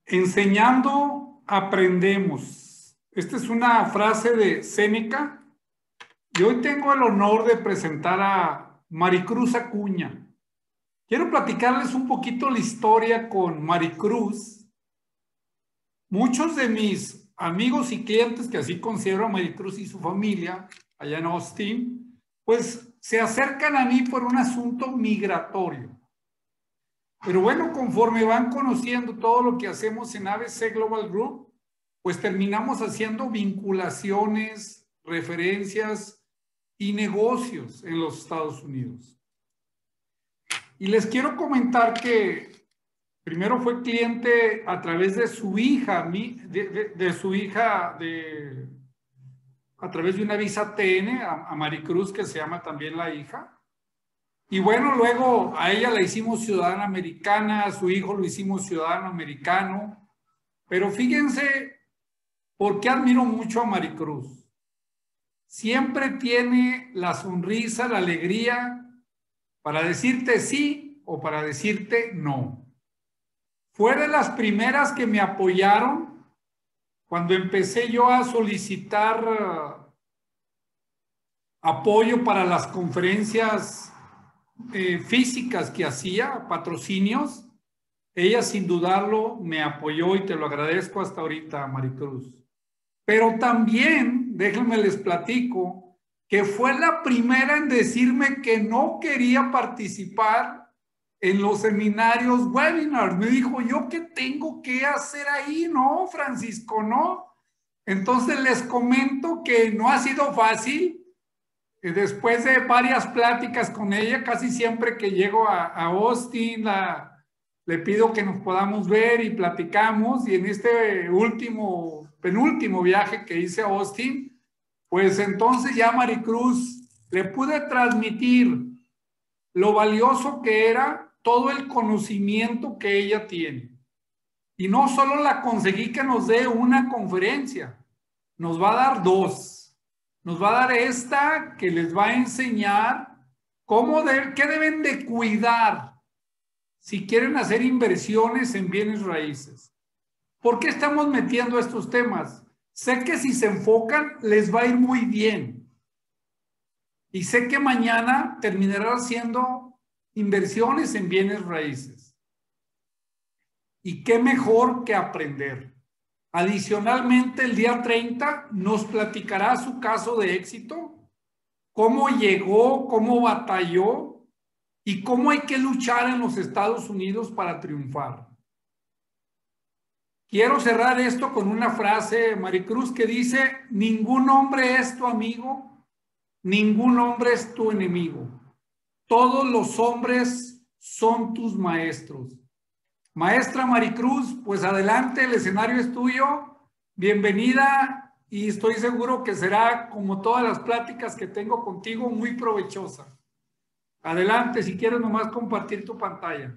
Enseñando, aprendemos. Esta es una frase de Séneca y hoy tengo el honor de presentar a Maricruz Acuña. Quiero platicarles un poquito la historia con Maricruz. Muchos de mis amigos y clientes, que así considero a Maricruz y su familia allá en Austin, pues se acercan a mí por un asunto migratorio. Pero bueno, conforme van conociendo todo lo que hacemos en ABC Global Group, pues terminamos haciendo vinculaciones, referencias y negocios en los Estados Unidos. Y les quiero comentar que primero fue cliente a través de su hija, a través de una visa TN, a Maricruz, que se llama también la hija. Y bueno, luego a ella la hicimos ciudadana americana, a su hijo lo hicimos ciudadano americano. Pero fíjense por qué admiro mucho a Maricruz. Siempre tiene la sonrisa, la alegría para decirte sí o para decirte no. Fue de las primeras que me apoyaron cuando empecé yo a solicitar apoyo para las conferencias físicas que hacía, patrocinios. Ella sin dudarlo me apoyó y te lo agradezco hasta ahorita, Maricruz. Pero también, déjenme les platico, que fue la primera en decirme que no quería participar en los seminarios webinars. Me dijo, ¿yo qué tengo que hacer ahí? No, Francisco, no. Entonces les comento que no ha sido fácil. Después de varias pláticas con ella, casi siempre que llego a Austin, le pido que nos podamos ver y platicamos. Y en este penúltimo viaje que hice a Austin, pues entonces ya Maricruz le pude transmitir lo valioso que era todo el conocimiento que ella tiene. Y no solo la conseguí que nos dé una conferencia, nos va a dar dos. Nos va a dar esta que les va a enseñar qué deben de cuidar si quieren hacer inversiones en bienes raíces. ¿Por qué estamos metiendo estos temas? Sé que si se enfocan les va a ir muy bien. Y sé que mañana terminarán haciendo inversiones en bienes raíces. Y qué mejor que aprender. Adicionalmente, el día 30 nos platicará su caso de éxito, cómo llegó, cómo batalló y cómo hay que luchar en los Estados Unidos para triunfar. Quiero cerrar esto con una frase, Maricruz, que dice, ningún hombre es tu amigo, ningún hombre es tu enemigo. Todos los hombres son tus maestros. Maestra Maricruz, pues adelante, el escenario es tuyo. Bienvenida y estoy seguro que será, como todas las pláticas que tengo contigo, muy provechosa. Adelante, si quieres nomás compartir tu pantalla.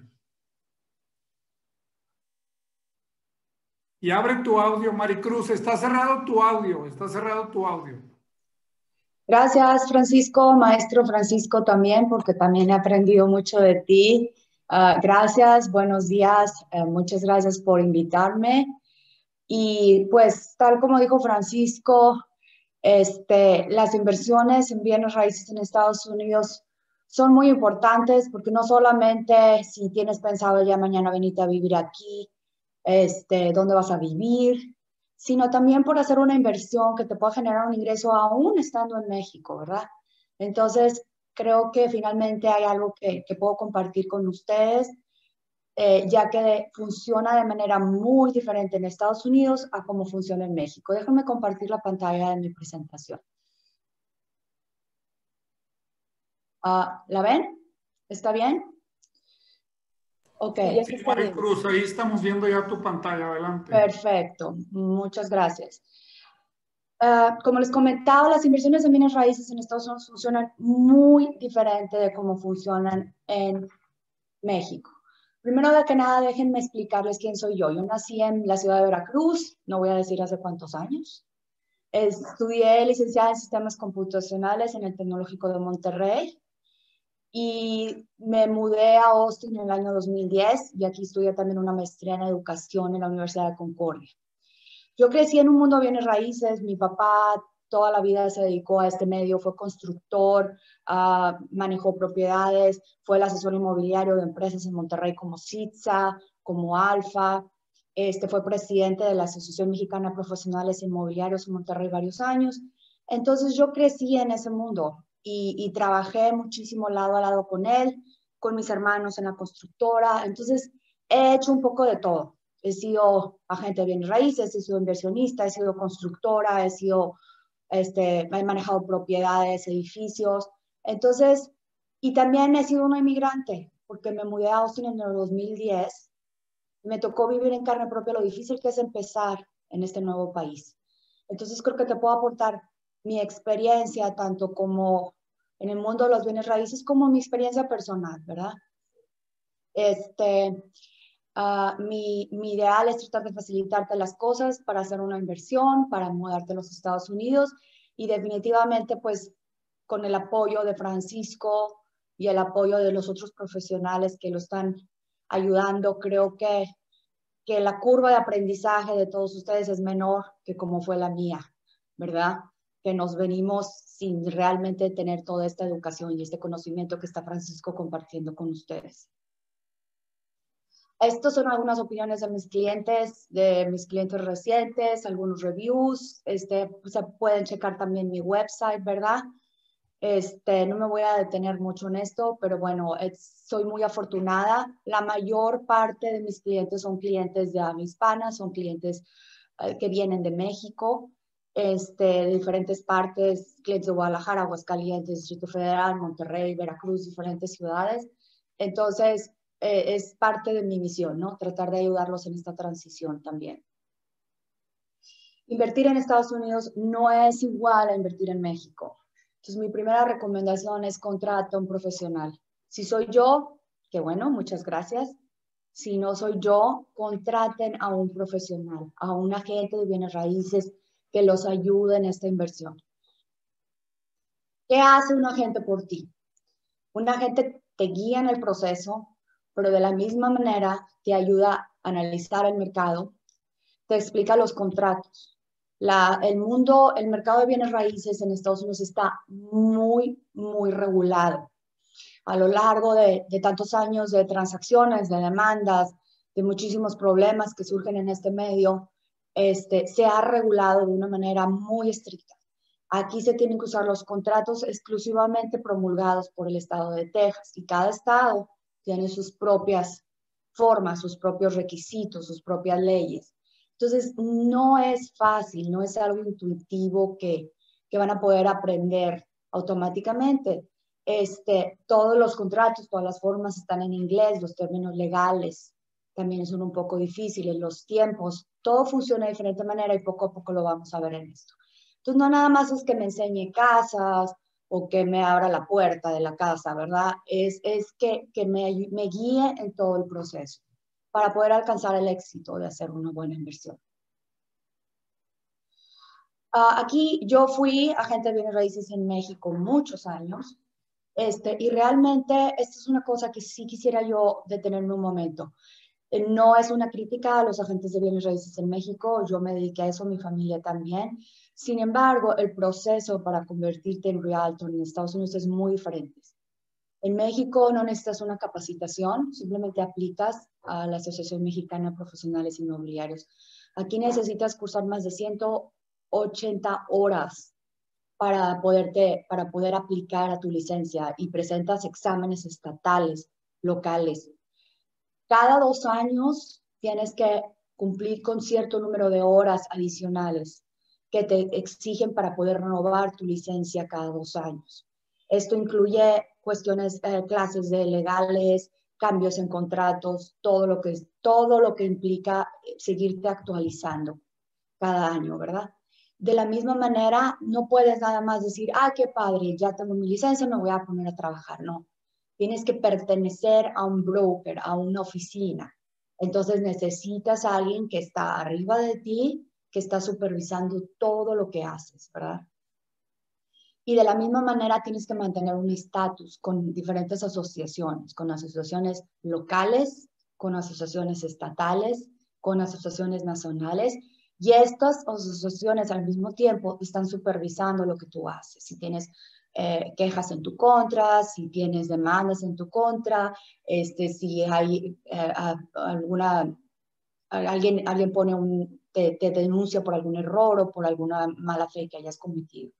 Y abre tu audio, Maricruz. Está cerrado tu audio, está cerrado tu audio. Gracias, Francisco, maestro Francisco también, porque también he aprendido mucho de ti. Gracias, buenos días, muchas gracias por invitarme. Y pues, tal como dijo Francisco, las inversiones en bienes raíces en Estados Unidos son muy importantes porque no solamente si tienes pensado ya mañana venirte a vivir aquí, dónde vas a vivir, sino también por hacer una inversión que te pueda generar un ingreso aún estando en México, ¿verdad? Entonces, creo que finalmente hay algo que puedo compartir con ustedes, ya que funciona de manera muy diferente en Estados Unidos a cómo funciona en México. Déjenme compartir la pantalla de mi presentación. ¿La ven? ¿Está bien? Ok. Sí, Maricruz, ahí estamos viendo ya tu pantalla, adelante. Perfecto, muchas gracias. Como les comentaba, las inversiones en bienes raíces en Estados Unidos funcionan muy diferente de cómo funcionan en México. Primero de que nada, déjenme explicarles quién soy yo. Yo nací en la ciudad de Veracruz, no voy a decir hace cuántos años. Estudié licenciada en sistemas computacionales en el Tecnológico de Monterrey y me mudé a Austin en el año 2010 y aquí estudié también una maestría en educación en la Universidad de Concordia. Yo crecí en un mundo de bienes raíces, mi papá toda la vida se dedicó a este medio, fue constructor, manejó propiedades, fue el asesor inmobiliario de empresas en Monterrey como Sitza, como Alfa, fue presidente de la Asociación Mexicana de Profesionales Inmobiliarios en Monterrey varios años. Entonces yo crecí en ese mundo y trabajé muchísimo lado a lado con él, con mis hermanos en la constructora. Entonces he hecho un poco de todo. He sido agente de bienes raíces, he sido inversionista, he sido constructora, he manejado propiedades, edificios. Entonces, y también he sido una inmigrante, porque me mudé a Austin en el 2010 y me tocó vivir en carne propia lo difícil que es empezar en este nuevo país. Entonces, creo que te puedo aportar mi experiencia, tanto como en el mundo de los bienes raíces, como mi experiencia personal, ¿verdad? Mi ideal es tratar de facilitarte las cosas para hacer una inversión, para mudarte a los Estados Unidos y definitivamente pues con el apoyo de Francisco y el apoyo de los otros profesionales que lo están ayudando, creo que la curva de aprendizaje de todos ustedes es menor que como fue la mía, ¿verdad? Que nos venimos sin realmente tener toda esta educación y este conocimiento que está Francisco compartiendo con ustedes. Estas son algunas opiniones de mis clientes recientes, algunos reviews, se pueden checar también mi website, ¿verdad? No me voy a detener mucho en esto, pero bueno, soy muy afortunada. La mayor parte de mis clientes son clientes de habla hispana, son clientes que vienen de México, de diferentes partes, clientes de Guadalajara, Aguascalientes, Distrito Federal, Monterrey, Veracruz, diferentes ciudades. Entonces, es parte de mi misión, ¿no? Tratar de ayudarlos en esta transición también. Invertir en Estados Unidos no es igual a invertir en México. Entonces, mi primera recomendación es contrata a un profesional. Si soy yo, qué bueno, muchas gracias. Si no soy yo, contraten a un profesional, a un agente de bienes raíces que los ayude en esta inversión. ¿Qué hace un agente por ti? Un agente te guía en el proceso, pero de la misma manera te ayuda a analizar el mercado, te explica los contratos. El mercado de bienes raíces en Estados Unidos está muy, muy regulado. A lo largo de tantos años de transacciones, de demandas, de muchísimos problemas que surgen en este medio, se ha regulado de una manera muy estricta. Aquí se tienen que usar los contratos exclusivamente promulgados por el estado de Texas y cada estado tiene sus propias formas, sus propios requisitos, sus propias leyes. Entonces, no es fácil, no es algo intuitivo que van a poder aprender automáticamente. Todos los contratos, todas las formas están en inglés, los términos legales también son un poco difíciles, los tiempos, todo funciona de diferente manera y poco a poco lo vamos a ver en esto. Entonces, no nada más es que me enseñe casas o que me abra la puerta de la casa, ¿verdad? Es que me guíe en todo el proceso para poder alcanzar el éxito de hacer una buena inversión. Aquí yo fui agente de bienes raíces en México muchos años y realmente esta es una cosa que sí quisiera yo detenerme un momento. No es una crítica a los agentes de bienes raíces en México, yo me dediqué a eso, mi familia también. Sin embargo, el proceso para convertirte en realtor en Estados Unidos es muy diferente. En México no necesitas una capacitación, simplemente aplicas a la Asociación Mexicana de Profesionales Inmobiliarios. Aquí necesitas cursar más de 180 horas para poder aplicar a tu licencia y presentas exámenes estatales, locales. Cada 2 años tienes que cumplir con cierto número de horas adicionales que te exigen para poder renovar tu licencia cada 2 años. Esto incluye cuestiones, clases de legales, cambios en contratos, todo lo que implica seguirte actualizando cada año, ¿verdad? De la misma manera, no puedes nada más decir, qué padre, ya tengo mi licencia, me voy a poner a trabajar. No, tienes que pertenecer a un broker, a una oficina. Entonces necesitas a alguien que está arriba de ti, que está supervisando todo lo que haces, ¿verdad? Y de la misma manera tienes que mantener un estatus con diferentes asociaciones, con asociaciones locales, con asociaciones estatales, con asociaciones nacionales. Y estas asociaciones al mismo tiempo están supervisando lo que tú haces. Si tienes quejas en tu contra, si tienes demandas en tu contra, si hay alguien pone te denuncia por algún error o por alguna mala fe que hayas cometido.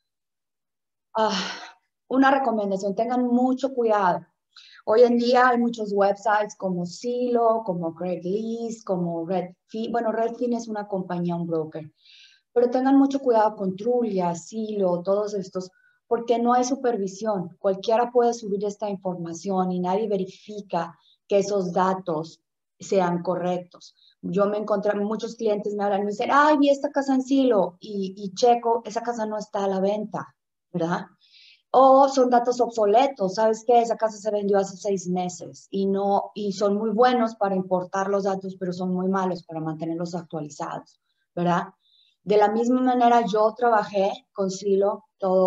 Una recomendación, tengan mucho cuidado. Hoy en día hay muchos websites como Zillow, como Craigslist, como Redfin. Bueno, Redfin es una compañía, un broker. Pero tengan mucho cuidado con Trulia, Zillow, todos estos, porque no hay supervisión. Cualquiera puede subir esta información y nadie verifica que esos datos sean correctos. Yo me encontré, muchos clientes me hablan y me dicen, ay, vi esta casa en Zillow y checo, esa casa no está a la venta, ¿verdad? O son datos obsoletos, ¿sabes qué? Esa casa se vendió hace 6 meses y son muy buenos para importar los datos, pero son muy malos para mantenerlos actualizados, ¿verdad? De la misma manera, yo trabajé con Zillow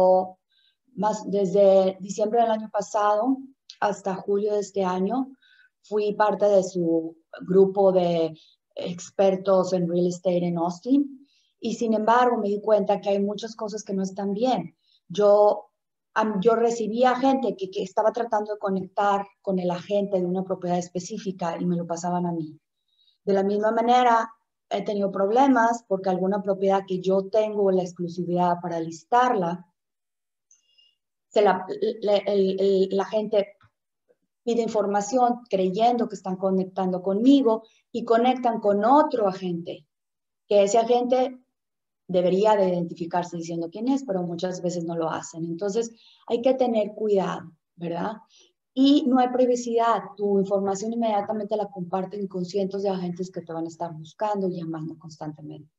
desde diciembre del año pasado hasta julio de este año. Fui parte de su grupo de expertos en real estate en Austin y sin embargo me di cuenta que hay muchas cosas que no están bien. Yo recibía gente que estaba tratando de conectar con el agente de una propiedad específica y me lo pasaban a mí. De la misma manera, he tenido problemas porque alguna propiedad que yo tengo la exclusividad para listarla, la gente pide información creyendo que están conectando conmigo y conectan con otro agente, que ese agente debería de identificarse diciendo quién es, pero muchas veces no lo hacen. Entonces, hay que tener cuidado, ¿verdad? Y no hay privacidad. Tu información inmediatamente la comparten con cientos de agentes que te van a estar buscando y llamando constantemente.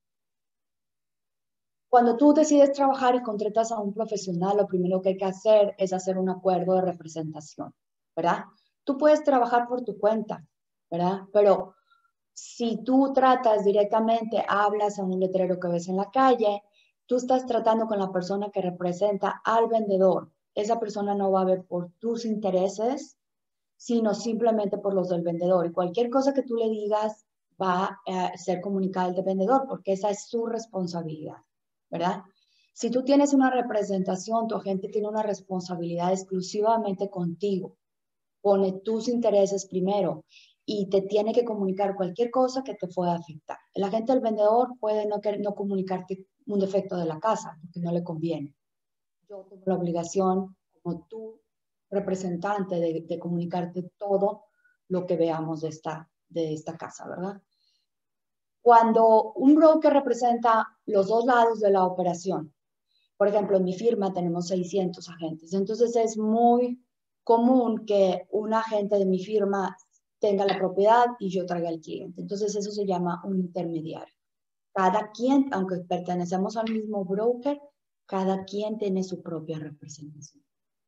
Cuando tú decides trabajar y contratas a un profesional, lo primero que hay que hacer es hacer un acuerdo de representación, ¿verdad? Tú puedes trabajar por tu cuenta, ¿verdad? Pero si tú tratas directamente, hablas a un letrero que ves en la calle, tú estás tratando con la persona que representa al vendedor. Esa persona no va a ver por tus intereses, sino simplemente por los del vendedor. Y cualquier cosa que tú le digas va a ser comunicada al vendedor, porque esa es su responsabilidad, ¿verdad? Si tú tienes una representación, tu agente tiene una responsabilidad exclusivamente contigo. Pone tus intereses primero y te tiene que comunicar cualquier cosa que te pueda afectar. El agente del vendedor puede no comunicarte un defecto de la casa porque no le conviene. Yo tengo la obligación, como tu representante, de comunicarte todo lo que veamos de esta casa, ¿verdad? Cuando un broker representa los dos lados de la operación, por ejemplo, en mi firma tenemos 600 agentes, entonces es muy común que un agente de mi firma tenga la propiedad y yo traiga al cliente. Entonces eso se llama un intermediario. Cada quien, aunque pertenecemos al mismo broker, cada quien tiene su propia representación.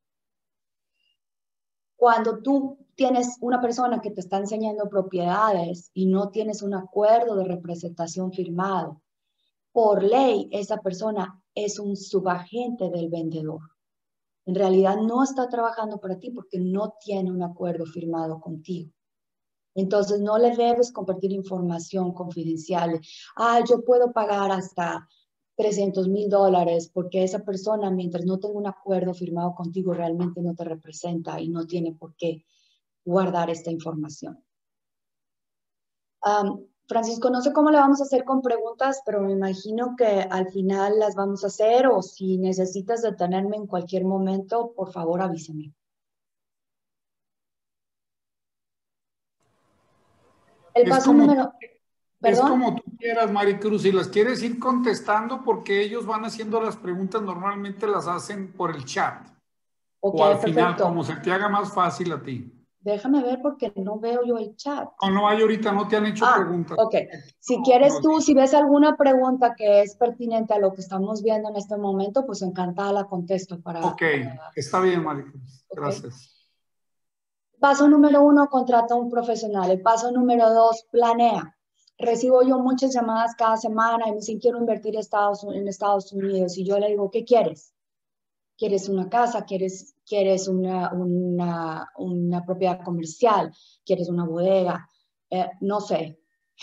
Cuando tú tienes una persona que te está enseñando propiedades y no tienes un acuerdo de representación firmado, por ley esa persona es un subagente del vendedor. En realidad no está trabajando para ti porque no tiene un acuerdo firmado contigo. Entonces no le debes compartir información confidencial. Yo puedo pagar hasta $300,000 porque esa persona, mientras no tenga un acuerdo firmado contigo, realmente no te representa y no tiene por qué guardar esta información. Francisco, no sé cómo le vamos a hacer con preguntas, pero me imagino que al final las vamos a hacer o si necesitas detenerme en cualquier momento, por favor avísame. El paso número... Es como tú quieras, Maricruz, si las quieres ir contestando porque ellos van haciendo las preguntas, normalmente las hacen por el chat. Ok, o al final, perfecto. como se te haga más fácil a ti. Déjame ver porque no veo yo el chat. No hay ahorita, no te han hecho preguntas. Ok. Si quieres tú, si ves alguna pregunta que es pertinente a lo que estamos viendo en este momento, pues encantada la contesto para... Ok, está bien, Maricruz. Gracias. Okay. Paso número 1, contrata a un profesional. El paso número 2, planea. Recibo yo muchas llamadas cada semana y me dicen, quiero invertir en Estados Unidos. Y yo le digo, ¿qué quieres? ¿Quieres una casa? ¿Quieres una propiedad comercial? ¿Quieres una bodega? No sé.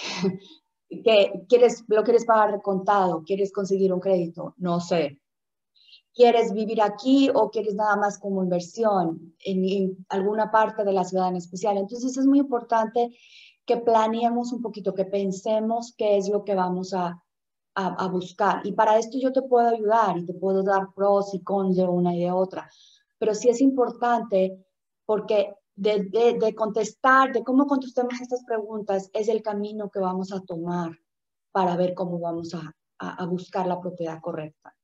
¿Lo quieres pagar contado? ¿Quieres conseguir un crédito? No sé. ¿Quieres vivir aquí o quieres nada más como inversión en alguna parte de la ciudad en especial? Entonces es muy importante que planeemos un poquito, que pensemos qué es lo que vamos a buscar. Y para esto yo te puedo ayudar y te puedo dar pros y cons de una y de otra. Pero sí es importante porque de contestar, de cómo contestemos estas preguntas, es el camino que vamos a tomar para ver cómo vamos a buscar la propiedad correcta.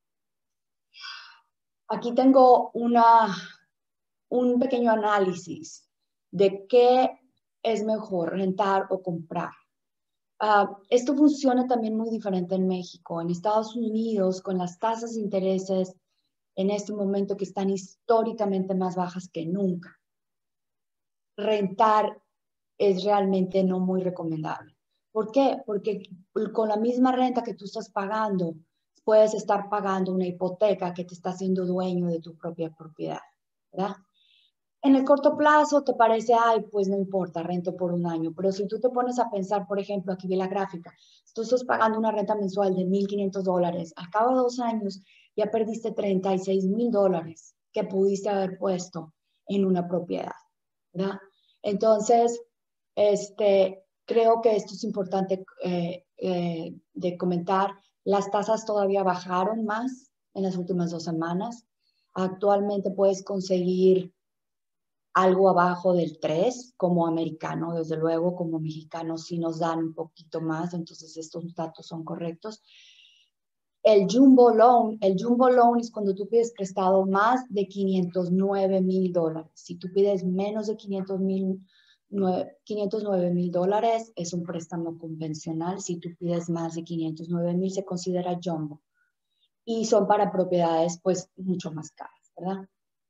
Aquí tengo un pequeño análisis de qué es mejor, rentar o comprar. Esto funciona también muy diferente en México. En Estados Unidos, con las tasas de intereses en este momento que están históricamente más bajas que nunca, rentar es realmente no muy recomendable. ¿Por qué? Porque con la misma renta que tú estás pagando, puedes estar pagando una hipoteca que te está haciendo dueño de tu propia propiedad, ¿verdad? En el corto plazo te parece, ay, pues no importa, rento por un año, pero si tú te pones a pensar, por ejemplo, aquí vi la gráfica, tú estás pagando una renta mensual de $1,500, al cabo de 2 años ya perdiste $36,000 que pudiste haber puesto en una propiedad, ¿verdad? Entonces, creo que esto es importante de comentar. Las tasas todavía bajaron más en las últimas 2 semanas. Actualmente puedes conseguir algo abajo del 3 como americano, desde luego, como mexicano sí nos dan un poquito más, entonces estos datos son correctos. El jumbo loan es cuando tú pides prestado más de $509,000. Si tú pides menos de $509,000 es un préstamo convencional. Si tú pides más de $509,000 se considera jumbo. Y son para propiedades pues mucho más caras, ¿verdad?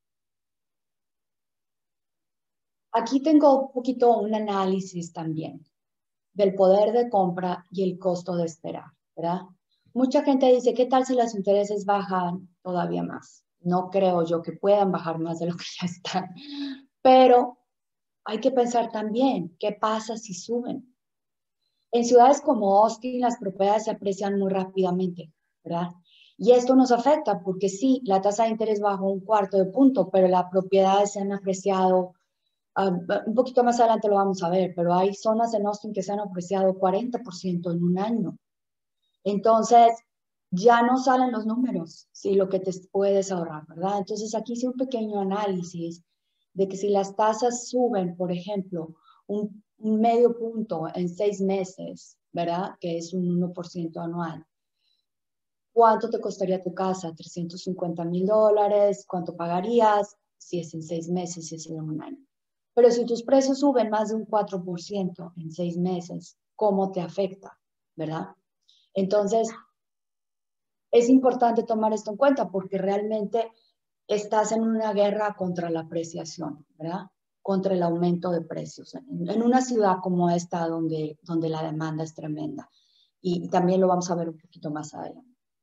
Aquí tengo un poquito un análisis también del poder de compra y el costo de esperar, ¿verdad? Mucha gente dice, ¿qué tal si los intereses bajan todavía más? No creo yo que puedan bajar más de lo que ya están, pero hay que pensar también, ¿qué pasa si suben? En ciudades como Austin, las propiedades se aprecian muy rápidamente, ¿verdad? Y esto nos afecta porque sí, la tasa de interés bajó 1/4 de punto, pero las propiedades se han apreciado. Un poquito más adelante lo vamos a ver, pero hay zonas en Austin que se han apreciado 40% en un año. Entonces, ya no salen los números, sí, lo que te puedes ahorrar, ¿verdad? Entonces, aquí hice un pequeño análisis de que si las tasas suben, por ejemplo, un medio punto en 6 meses, ¿verdad? Que es un 1% anual. ¿Cuánto te costaría tu casa? $350,000. ¿Cuánto pagarías si es en 6 meses, si es en un año? Pero si tus precios suben más de un 4% en 6 meses, ¿cómo te afecta? ¿Verdad? Entonces, es importante tomar esto en cuenta porque realmente estás en una guerra contra la apreciación, ¿verdad? Contra el aumento de precios. En una ciudad como esta donde la demanda es tremenda. Y también lo vamos a ver un poquito más adelante.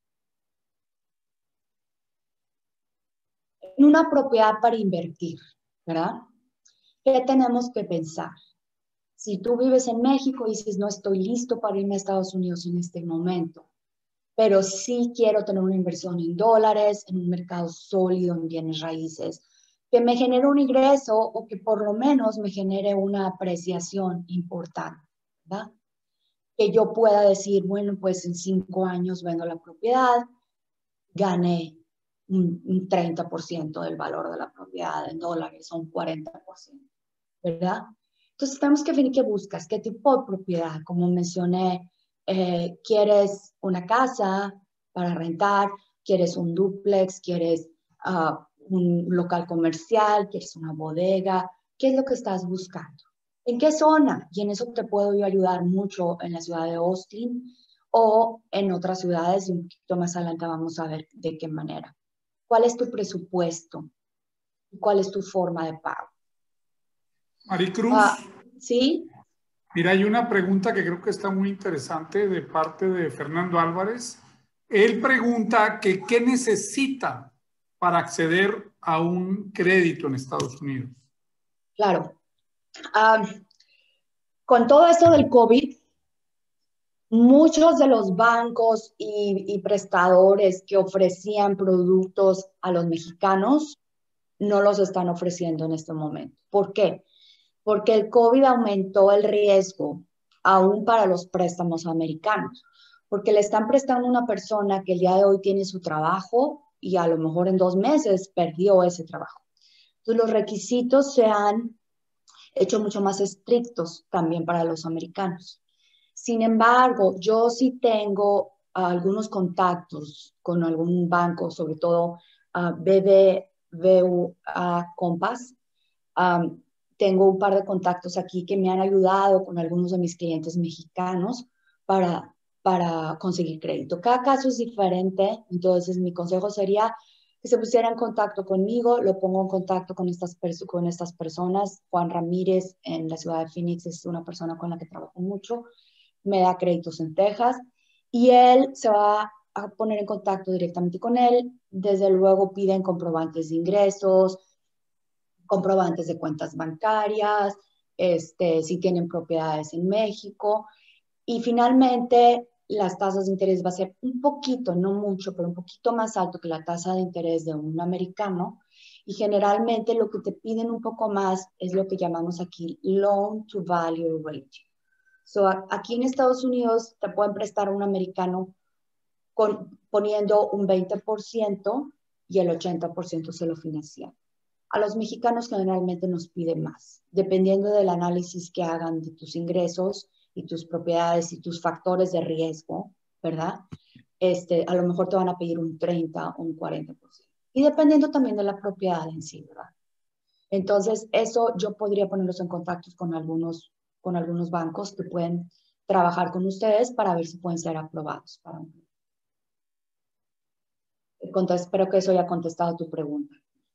En una propiedad para invertir, ¿verdad? ¿Qué tenemos que pensar? Si tú vives en México y dices, no estoy listo para irme a Estados Unidos en este momento, pero sí quiero tener una inversión en dólares, en un mercado sólido, en bienes raíces, que me genere un ingreso o que por lo menos me genere una apreciación importante, ¿verdad? Que yo pueda decir, bueno, pues en 5 años vendo la propiedad, gané un 30% del valor de la propiedad en dólares o un 40%, ¿verdad? Entonces tenemos que definir qué buscas, qué tipo de propiedad. Como mencioné, ¿quieres una casa para rentar? ¿Quieres un dúplex? ¿Quieres un local comercial? ¿Quieres una bodega? ¿Qué es lo que estás buscando? ¿En qué zona? Y en eso te puedo yo ayudar mucho en la ciudad de Austin o en otras ciudades y un poquito más adelante vamos a ver de qué manera. ¿Cuál es tu presupuesto? ¿Cuál es tu forma de pago? Maricruz, ¿Sí? mira, hay una pregunta que creo que está muy interesante de parte de Fernando Álvarez. Él pregunta que qué necesita para acceder a un crédito en Estados Unidos? Claro. Con todo esto del COVID, muchos de los bancos y prestadores que ofrecían productos a los mexicanos no los están ofreciendo en este momento. ¿Por qué? Porque el COVID aumentó el riesgo aún para los préstamos americanos, porque le están prestando a una persona que el día de hoy tiene su trabajo y a lo mejor en 2 meses perdió ese trabajo. Entonces los requisitos se han hecho mucho más estrictos también para los americanos. Sin embargo, yo sí tengo algunos contactos con algún banco, sobre todo BBVA Compass. Tengo un par de contactos aquí que me han ayudado con algunos de mis clientes mexicanos para conseguir crédito. Cada caso es diferente, entonces mi consejo sería que se pusiera en contacto conmigo, lo pongo en contacto con estas personas. Juan Ramírez en la ciudad de Phoenix es una persona con la que trabajo mucho, me da créditos en Texas y él se va a poner en contacto directamente con él. Desde luego piden comprobantes de ingresos, comprobantes de cuentas bancarias, si tienen propiedades en México. Y finalmente, las tasas de interés va a ser un poquito, no mucho, pero un poquito más alto que la tasa de interés de un americano. Y generalmente lo que te piden un poco más es lo que llamamos aquí loan to value ratio. So, aquí en Estados Unidos te pueden prestar a un americano poniendo un 20% y el 80% se lo financian. A los mexicanos generalmente nos piden más, dependiendo del análisis que hagan de tus ingresos y tus propiedades y tus factores de riesgo, ¿verdad? A lo mejor te van a pedir un 30 o un 40%. Y dependiendo también de la propiedad en sí, ¿verdad? Entonces, eso yo podría ponerlos en contacto con algunos bancos que pueden trabajar con ustedes para ver si pueden ser aprobados. Espero que eso haya contestado tu pregunta.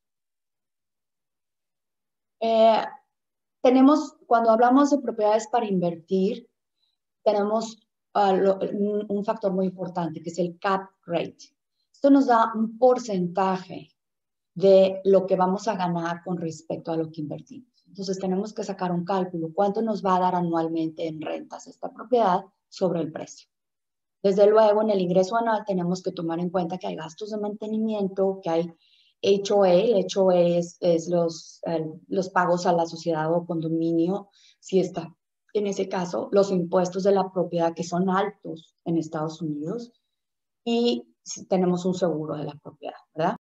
Cuando hablamos de propiedades para invertir, tenemos un factor muy importante, que es el cap rate. Esto nos da un porcentaje de lo que vamos a ganar con respecto a lo que invertimos. Entonces tenemos que sacar un cálculo, cuánto nos va a dar anualmente en rentas esta propiedad sobre el precio. Desde luego, en el ingreso anual tenemos que tomar en cuenta que hay gastos de mantenimiento, que hay HOA. El HOA es los pagos a la sociedad o condominio, si está en ese caso, los impuestos de la propiedad que son altos en Estados Unidos y si tenemos un seguro de la propiedad, ¿verdad?